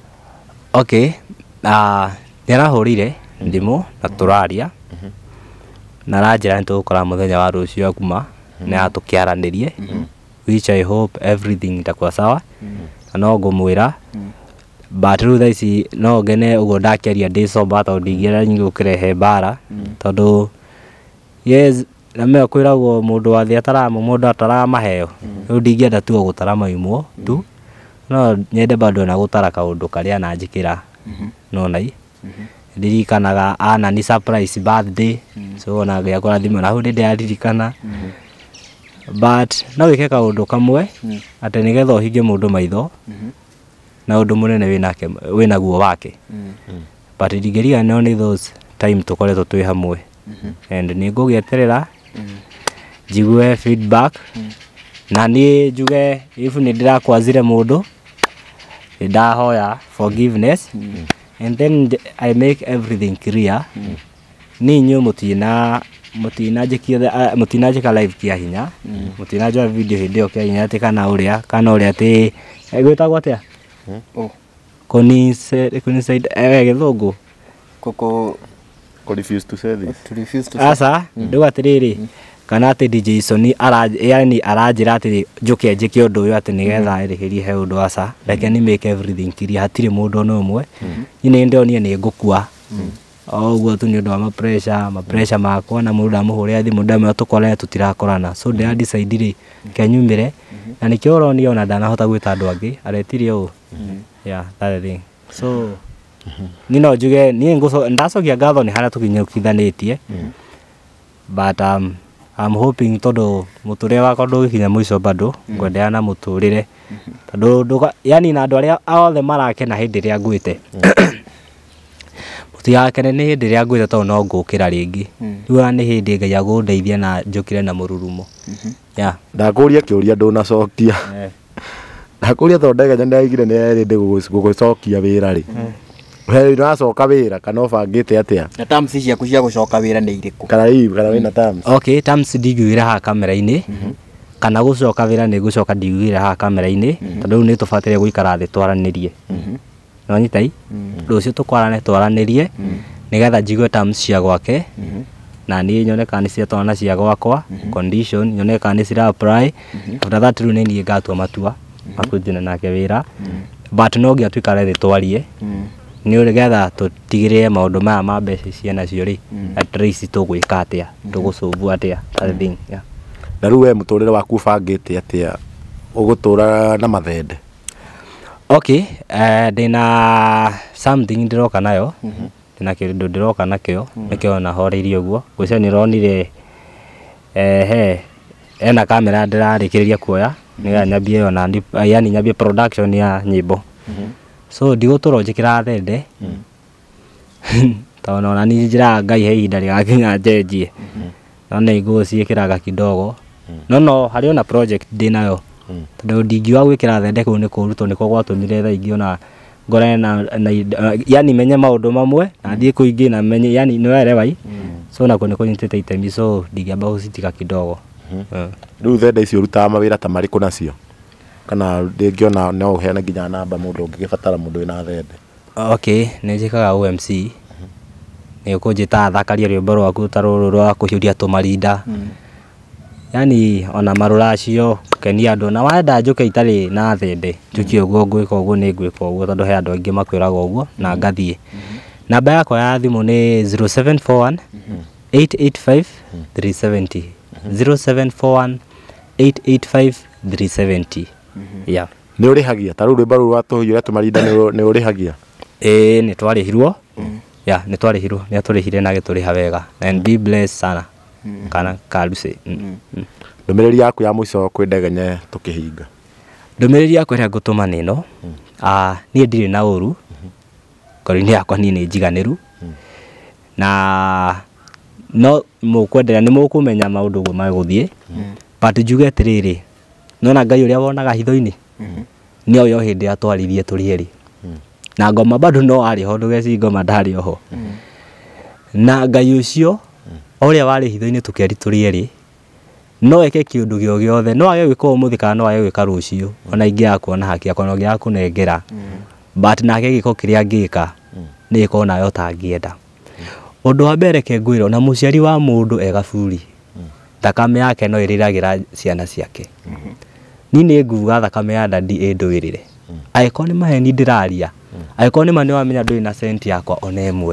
ni arahurire ndimu na turaria na ranjira nitugukora muthenya wa rucio kuma na atukiaranirie which I hope everything itakuwa sawa no ngumwira but riu thaa ici no ngene uguo ndakiaria ndi soba tondu ndingienda nyingi gukirehe mbara tondu yes na me kwiragwo mundu wathi atarama mundu ataramaheo riu ndingienda tu gutara maimwo tu no nyende bado na gutara kaundu karia na njikira no nai ndirikanaga ana ni surprise birthday so na Ngai akora thimu na hu ndi ndirikana but no wike kaundu kamwe ati nigetha uhinge mundu maitho na undu munene wina guo wake but ndingeriga no ni those time tukoretwo twi hamwe and ni ngugieterera jigue feedback na ni njuge if ni ndirakwazire mundu ndahoya forgiveness and then I make everything clear ni nyu mutinajika live kia hinya mutinajwa video hindi kia hinya ati kana uria ati gwitagwo atia coincide githungu refuse to say this asa nduga atiriri kana ati DJ Sony yani aranjira ati njuke njike undu uyu ati nigetha irihirie he undu asa like ni make everything clear hatire mundu no umwe ni ndionie ni ngukua uguo tu ni undu wa pressure makwa na mundu ndamuhuria thimu ndamwe tukore tutirakorana so ndi decide ri kenyumire na nikio uronia ona ndanahota gwita andu angi aretirie u that thing so ni no njuge ni ndacokia ngatho ni haria tukinyukithanitie but I'm hoping tondu muturire wakwa ndugikinya mwico bado ngwendeana na muturire tondu yani na andu aria othe marakena hindi ria ngwite mutigakene ni hindi ria ngwite tondu no ngukira ringi riu ni hindi Ngai agundeithia na njukire na mururumo ndakuria kiuria ndunacokia ndakuria tondu Ndegenye ndaigire ni erinde gugucokia wira ri we nĩwacoka wĩra kana ũbangĩte atĩa na terms ciaku cia gũcoka wĩra nĩ irĩkũ kana wĩna terms Okay, terms ndingiugĩra haha kamera-inĩ kana gũcoka wĩra nĩ gũcoka ndingiugĩra haha kamera-inĩ tondũ rĩu nĩ tũbataire gũikara thĩ twaranĩrie nĩwanyita rũciũ tũkwarane twaranĩrie nĩgetha njigue terms cia gwake na niĩ nyone kana nĩ ciatwarana cia gwakwa condition nyone kana nĩ cira apply after that rĩu nĩ niĩ ngatua matua makũrutithania nake wĩra but no nginya tuikare thĩ twarie nĩgetha tũtigĩrĩre maũndũ maya ma mbeca cianacio rĩ at least tũgwĩka atĩa tũgũcũmbu atĩa that thing yeah. na rĩu we mũtũrĩre waku ũbangĩte atĩa ũgũtũra na mathende Okay, ndĩna something ndĩroka nayo ndĩna kĩndũ ndĩroka nakĩo nĩkĩo nahoreirie ũguo gwĩciria nĩũronire ena kamera ndĩrarĩkĩrĩria kuoya nĩgetha nyambie ona yani nyambie production ya nyĩmbo so ndigũtũra njĩkĩra thende tondũ ona niĩ njĩraga Ngai he ihinda rĩgakinya njenjie no nĩ ngũciĩkĩraga kidogo no harĩ ona project ndĩnayo tondũ ndingiuga gwĩkĩra thende kũu nĩ kũrutwo nĩko gwatũmire thaa ingĩ ona ngorane na yani menye maũndũ mamwe na thiĩ kũingĩ na menye yani nĩwerewa so nakuo nĩ kũnyitĩte itemi so ndingĩamba gũcitika kidogo rĩu thende icio ũrutaga mawĩra ta marĩkũ nacio kana ndĩngĩona no ũheane nginya namba mũndũ ũngĩgĩbatara mũndũ wĩna thende Okay, nĩ njĩkaga OMC nĩ ũkũnjĩta thakaria rwĩmbo rwaku ta rũrũ rwa kũhiũria tũmarinda yani ona marũracio kenia andũ na wenda njũke itarĩ na thende njũke ũguo ngwĩka ũguo nĩ ngwĩka ũguo tondũ he andũ aingĩ makwĩraga ũguo na ngathiĩ namba yakwa ya thimũ nĩ 0741 885 370 0741 885 370 yeah. nĩ ũrĩhagia ta rĩu rwĩmbo rũu rwa tũhiũria tũmarinda nĩ ũrĩhagia nĩ twarĩhirwo yeah, nĩ twarĩhirwo nĩ atũrĩhire na gĩtũrĩha wega and be blessed sana kana kaluse ndũmĩrĩri yaku ya mũico kwĩ Ndegenye tũkĩhinga ndũmĩrĩri yakwa ĩrĩa ngũtũma nĩ ĩno niĩ ndirĩ na ũru ngoro-inĩ yakwa niĩ nĩ njiganĩru na no mũkwenderea nĩ mũkũmenya maũndũ ũguo magũthiĩ but njuge atĩrĩrĩ nona Ngai ũrĩa wonaga hitho-inĩ nĩ oyo hĩndĩ ya twaririe tũrĩ erĩ na ngoma bado no arĩ ho ndũgeci ngoma ndarĩ oho na Ngai ũcio ũrĩa warĩ hitho-inĩ tũkĩari tũrĩ erĩ no eke kĩũndũ gĩothe no age gwĩka ũmũthĩ kana no age gwĩka rũciũ ona ingĩaga kuona haki akwa no ngĩaga kũnengera but nake gĩko kĩrĩa angĩka nĩ gĩkorwo nayo tangĩenda ũndũ wa mbere ke ngwĩra ona mũciari wa mũndũ egaburi thakame yake no ĩrĩragĩra ciana ciake niĩ nĩ nguga thakame ya dadi ĩndũĩrĩre angĩkorwo nĩ maheni ndĩraria angĩkorwo nĩ ma nĩ wamenya ndũrĩ na senti yakwa ona ĩmwe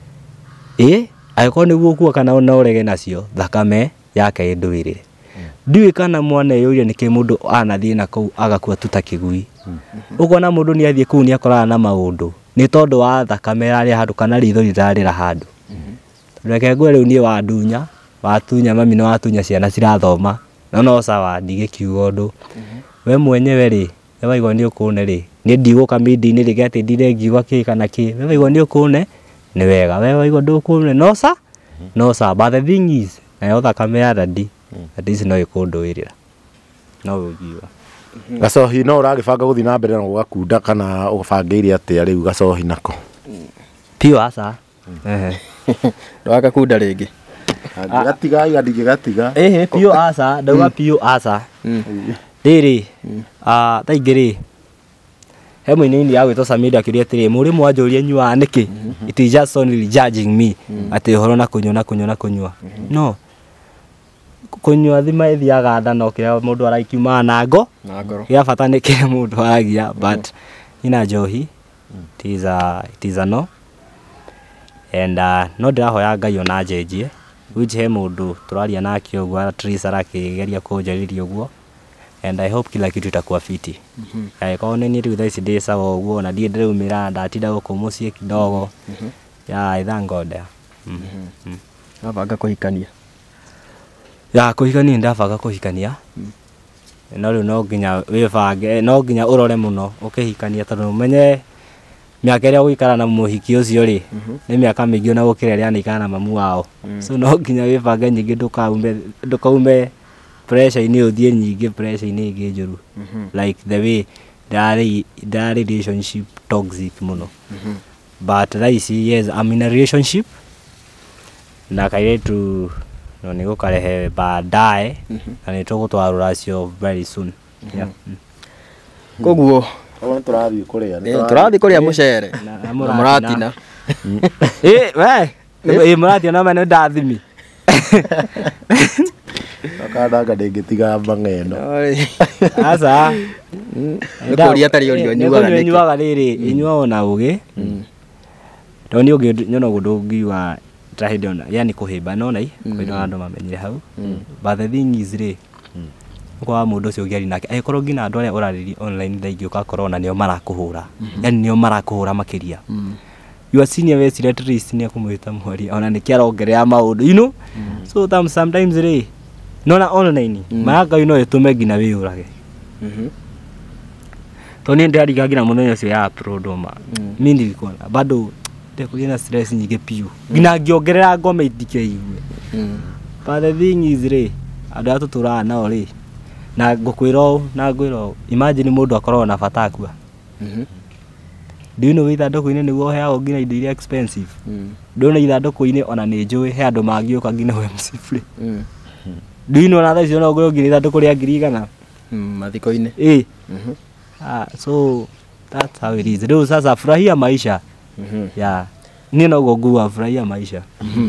angĩkorwo nĩguo kuo kana ona ũrege nacio thakame yake ĩndũĩrĩre ndiũĩ kana mwana yũria nĩkĩ mũndũ anathiĩ na kũu agakua tutakĩgui ũguo na mũndũ nĩ athiĩ kũu nĩ akoraga na maũndũ nĩ tondũ wa thakame yarĩ handũ kana ritho rĩrarĩra handũ reke ngwe rĩu niĩ wandunya watunya mami nĩ watunya ciana cirathoma no sawa ndigĩkiuga ũndũ we mwenyewe rĩ we waigua nĩ ũkũne rĩ niĩ ndigũka mĩndĩ-inĩ rĩgĩ atĩ ndire ngiuga kĩ kana kĩ we waigua nĩ ũkũne nĩ wega we waigua ndũkũne no sa but the thing is nayo thakame ya dadi at least no ĩkũndũĩrĩra no ũngiuga Gacohi no ũragĩbanga gũthiĩ na mbere na gũgakunda kana ũbangĩire atĩa rĩu Gacohi nako piũ aca ndwagakunda rĩngĩ angĩgatiga ndingĩgatiga piũ aca ndauga piũ aca rĩrĩ thaa ingĩ rĩ he mũini ya gwĩtwo Samida akĩũria atĩrĩ mũrĩmũ wanjũria nyuaga nĩkĩ it is just only judging me atĩ ũhoro na kũnyua no kũnyua thima ĩthiaga nda no kĩrĩa mũndũ araikiumaga na ngoro gĩa bata nĩ kĩrĩa mũndũ aragia but ina njohi it is a no and no ndĩrahoya Ngai ona njenjie which he mũndũ tũraria nake ũguo at least arakĩgeria kũnjarĩria ũguo and I hope kila kitu itakuwa fiti kwa nini rĩu thaa ici ndĩ sawa ũguo na ndiĩ ndĩraumĩra ndatinda gũkũ mũciĩ kidogo I thank God ndabanga kũhikania kũhikania ndabanga kũhikania no rĩu no nginya wĩbange no nginya ũrore mũno ũkĩhikania tondũ ũmenye mĩaka ĩrĩa ũgũikara na mũhiki ũcio rĩ nĩ mĩaka mĩingĩ ona gũkĩra ĩrĩa anaikara na mamu wao so no nginya wĩbange nyingĩ ndũkaume pressure-inĩ ũthiĩ nyingĩ pressure-inĩ ĩngĩ njũru like the way that relationship toxic mũno but raici yes I'm in a relationship na kairetu no niko karehe baadaye na nitugutwara racio very soon yeah koguo turathi kuria turathi kuria mucere na muratina we muratina no mane ndathimi akadaga ndingitiga mang'eno asa kuria tari orio nyuaga riri inyuo na ugi toni ugi nyono gudungi wa trahedona yani kuhimba nona kwina andu mamenyire hau but the thing is ri kwa mundu cio giari nake aikorwo ngina andu aria urariri online thaigi ukakorona nio marakuhura yani nio marakuhura makiria your senior we sire trist ni akumwita muhori ona ni kiarongerea maundu you know so sometimes ri nona online maraga ino itume ngina wiurage toni ndari ngira muthenya cio ya upload ma mimi nilikuwa bado kuna stress nyingi piu ngina ngiongerera ngome itike igue but the thing is ri andu atutura nao ri na ngukwiro na ngwiro imagine mundu akorwo na bata akua do you know ithanduku-ini niguo heagwo ngina indo iria expensive ndona ithanduku-ini ona ni njui he andu mangiuka ngina MC free do you know na thacio no ngwiro ngina ithanduku ria 100 mathiko-ini so that's how it is leo sasa furahia maisha yeah ni no gogua furahia maisha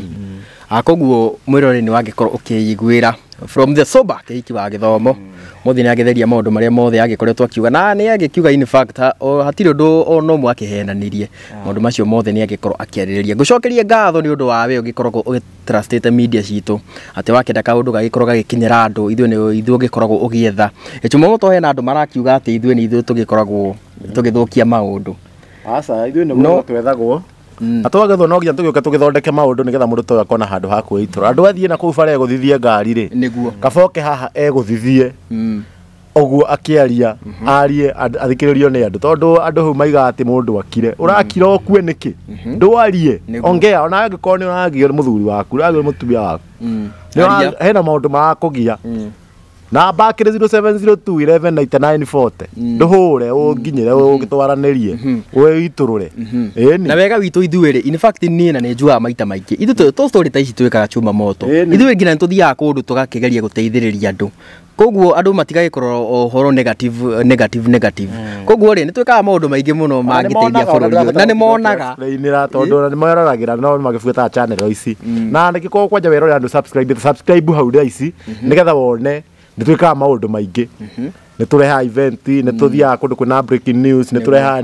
akoguo mwirore ni wangikorwo ukiyiguira from the sober kihiki wa githomo muthi ni agetheria maundu maria mothe agikoretwo akiuga na ni agikiuga in fact hatiri undu ono mwe akihenanirie maundu macio mothe ni agikorwo akiaririria ngucokerie ngatho ni undu wawe ugikoragwo ugitrustete media citu ati wakenda kaundu gagikorwo gagikinyira andu ithuĩ ni ithuĩ ugikoragwo ugietha echumo to hena andu marakiuga ati ithuĩ ni ithuĩ tugikoragwo tugithukia maundu asa ithuĩ ni twethagwo atwagethwo no nginya tugioka tugithondeke maundu nigetha mundu to akona handu ha kuitura andu athie na kuu bare guthithie ngari ri niguo kaboke haha eguthithie oguo akiaria arie athikiririo ni andu tondu andu hu maiga ati mundu akire urakira okue niki ndwarie ongea ona angikoo ni uragio muthuri waku uragio mutumia waku hena maundu ma kugia na bakire 0702119940 nduhure unginyire ugitwaranirie witurure eni na wega witu ithuĩrĩ in fact ni na njuaga maita maingĩ ithu to story ta ici twikaga chuma moto ithuĩ ngina nituthiaga kundu tugakigeria guteithĩrĩria andu koguo andu matigagikorwo horo negative koguo ri nitwikaga maundu maingi muno mangiteithia bũrũri na ni monaga inira tondu ni moyororagira no magibuata channel ici na nigikorwo kwanja werore andu subscribe hau ici nigetha wone nitwikaga maundu maingi nitureha event nituthia kundu kuna breaking news nitureha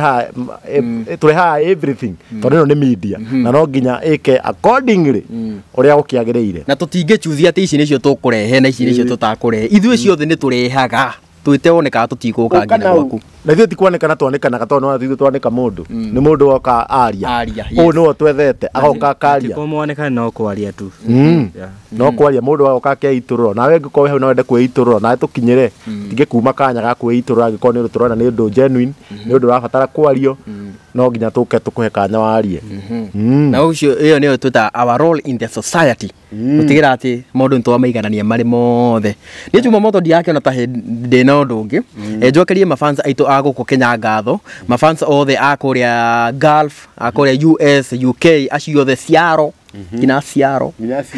tureha everything tondu no ni media na no nginya ike accordingly uria gukiagiriire na tutingichuthia ati ici nicio tukurehe na ici nicio tutakurehe ithuĩ ciothe niturehaga twitewoneka tutikuka ngina gwaku na ithuĩ tikuonekana twanekanaga tondu no ithuĩ twaneka mundu ni mundu woka aria o no twethete agoka akaria tikumoneka no kwaria tu no kwaria mundu woka akeiturwo nawe ngiko hau no wende kweiturwo na tukinyire tige kuma kanya ga kweiturwo angiko ni turona ni undu genuine ni undu rabatara kwario no nginya tuke tukuhe kanya warie na ucio iyo niyo twita our role in the society utigira ati maundu ntwamaiganania mari mothe ni chuma moto ndiakiona ta ndina undu ungi njokerie mafans aitu aguko Kenya ngatho mafans othe akuria Gulf akuria US UK acio the Ciaro ina Ciaro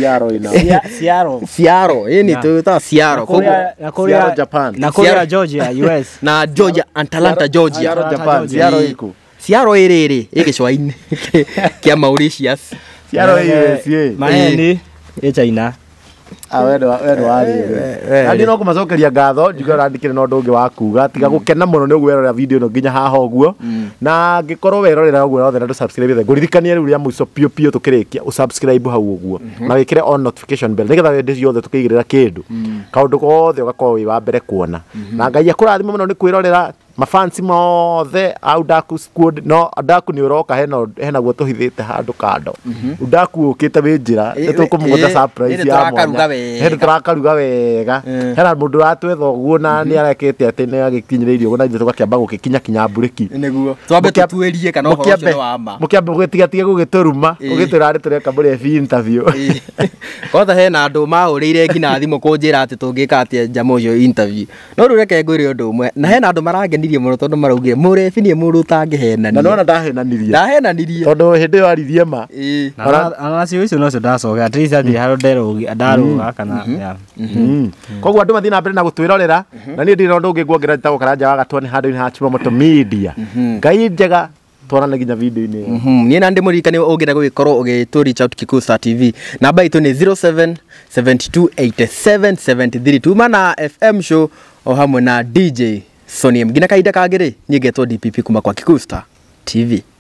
ni tuta Ciaro Ciaro Japan na Korea Georgia US na Georgia Atlanta Georgia Japan Ciaro iko Ciaro iri igicwaini kia Mauritius Ciaro USA maeni China wendo ari andi no kumacokeria ngatho njuga randikire no ndungi wa kuga tiga gukena muno ni gwirorera video no nginya haha uguo na ngikorwo werorera uguo othe na du subscribe the nguririkanie riu ria muico pio tukirikia usubscribe hau uguo na wikire on notification bell nigetha wende ciothe tukigirira kindu kaundu kothe ugakorwo wi wa mbere kuona na ngai akurathima muno ni kwirorera mafansi mothe au Daku squad no Daku ni uroka hena gwo tuhithite handu kando Daku ukite winjira nitukumuguta surprise ya mwanya hena turakaruga wega hena mundu ratwetha uguo na ni arekete ati ni agikinyiririo uguo na ithu tugakiamba gukikinya kinya mburiki niguo twambe tutuerie kana uhoro ucio wa ma mukiambe gutigatige gugituruma ugitira ari tureka bure interview kotha hena andu mahurire ngina thimu kunjira ati tungika ati njamo ucio interview no riu reke ngwire undu umwe na hena andu marangeni makenirie muno tondu maraugire murebi ni mundu utangihenania na nona ndahenanirie ndahenanirie tondu hindi yo aririe ma nacio icio nocio ndacoka at least athi haro ndaruga kana koguo andu mathii na mbere na gutwirorera na nie ndira undu ungi nguongerera tagukara nja wa gatwani handu-ini ha Chimamoto Media ngai njega twarane nginya video-ini nie na ndi muririkane ungĩenda gũgĩkorwo ũgĩtũ reach out Kikuyu Star TV namba itu ni 07728773 tuma na FM show o hamwe na DJ Sonia mgina kaida kagere nyegetwo DPP kuma kwa Kikuyu Star TV.